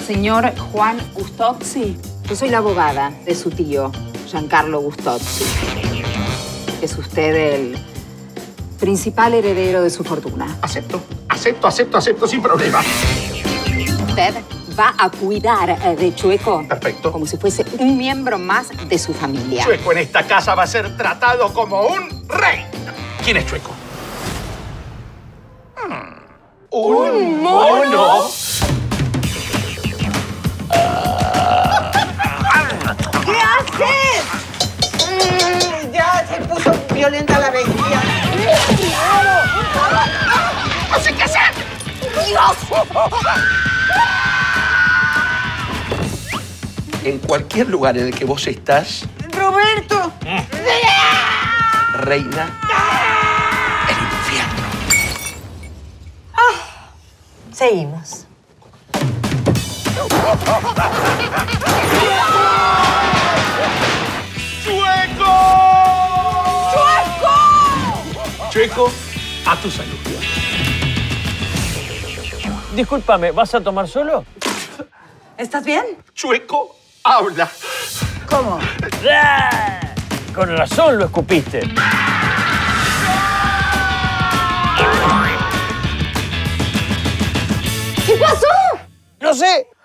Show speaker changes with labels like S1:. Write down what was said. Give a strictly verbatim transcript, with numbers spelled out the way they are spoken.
S1: Señor Juan Gustozzi, yo soy la abogada de su tío, Giancarlo Gustozzi. Es usted el principal heredero de su fortuna.
S2: Acepto, acepto, acepto, acepto, sin problema.
S1: Usted va a cuidar de Chueco.
S2: Perfecto.
S1: Como si fuese un miembro más de su familia.
S2: Chueco en esta casa va a ser tratado como un rey. ¿Quién es Chueco? Hmm. ¿Un, ¿Un mono? mono?
S3: ¿Qué haces? Mm, ya se puso violenta la bestia.
S2: ¡No sé qué hacer!
S3: ¡Dios!
S4: En cualquier lugar en el que vos estás,
S3: ¡Roberto!
S4: reina el infierno.
S3: Ah, seguimos.
S2: ¡Chueco!
S3: ¡Chueco!
S2: Chueco, a tu salud.
S5: Discúlpame, ¿vas a tomar solo?
S3: ¿Estás bien?
S2: Chueco, habla.
S3: ¿Cómo?
S5: ¡Ah! Con razón lo escupiste.
S3: ¿Qué pasó?
S5: No sé.